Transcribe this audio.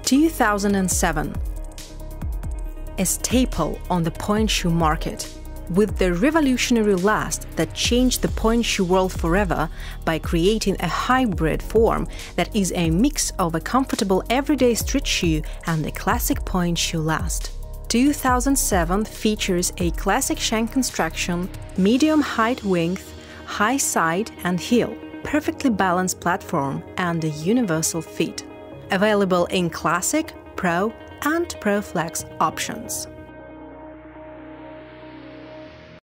2007. A staple on the Pointe shoe market, with the revolutionary last that changed the Pointe shoe world forever by creating a hybrid form that is a mix of a comfortable everyday street shoe and the classic Pointe shoe last. 2007 features a classic shank construction, medium height width, high side and heel, perfectly balanced platform and a universal fit. Available in Classic, Pro and Pro Flex options.